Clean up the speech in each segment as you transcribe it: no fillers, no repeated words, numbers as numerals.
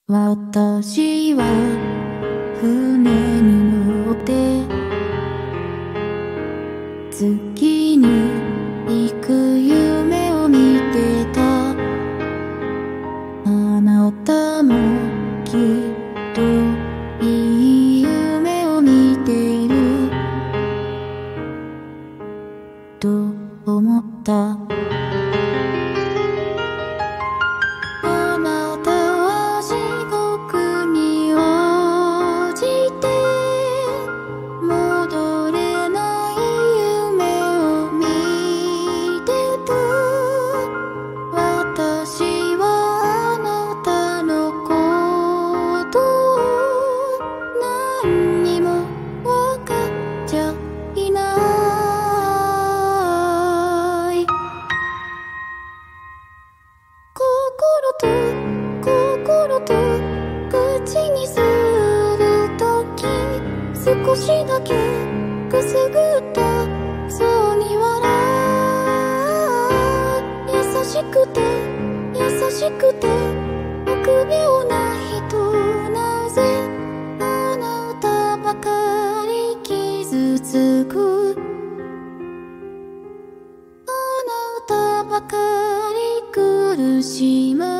私は船に乗って月に行く夢を見てた。あなたもきっといい夢を見てると思った。心と口にするとき少しだけくすぐったそうに笑う。優しくて優しくて臆病な人、なぜあなたばかり傷つく。あなたばかり苦しむ。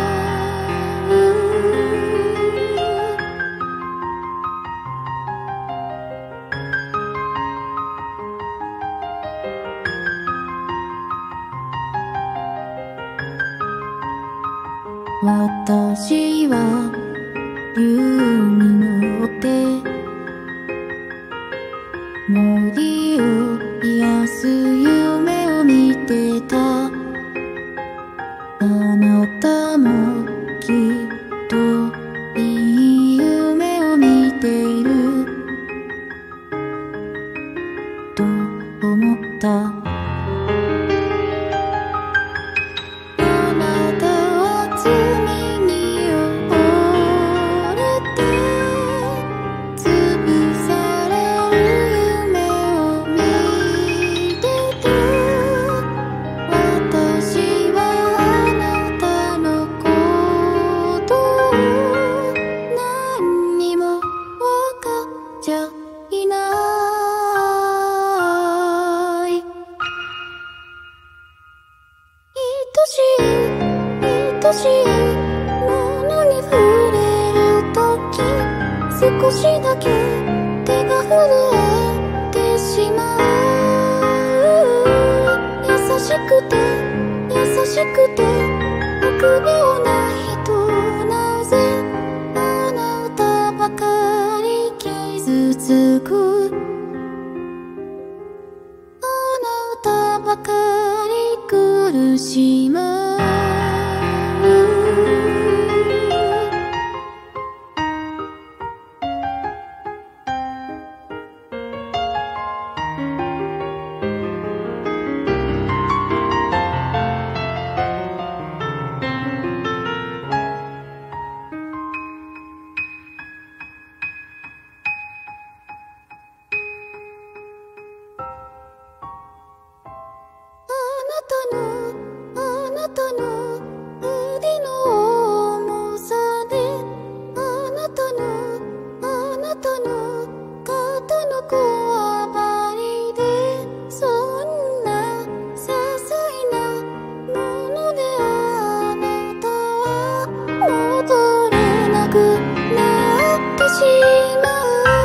私は竜に乗って森を癒す夢を見てた。あなたもきっといい夢を見ていると思った。愛しいものに触れるとき少しだけ手が震えてしまう。優しくて優しくて臆病な人、なぜあなたばかり傷つく。あなたばかり苦しむ。あなたの腕の重さであなたの肩のこわばりでそんな些細なものであなたは戻れなくなってしまう。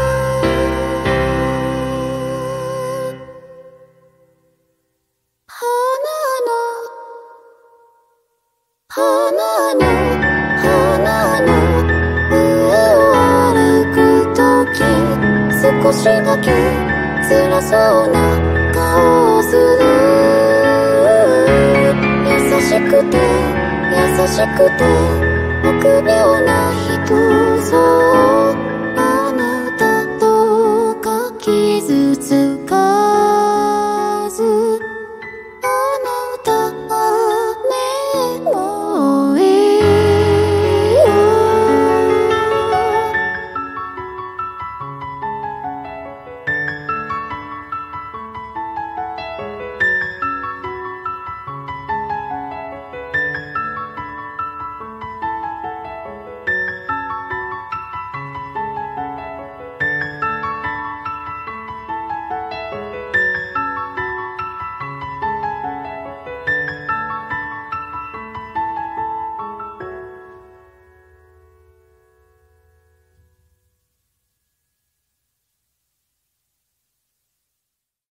花の上を歩くとき少しだけ辛そうな顔をする。優しくて優しくて臆病な人、そう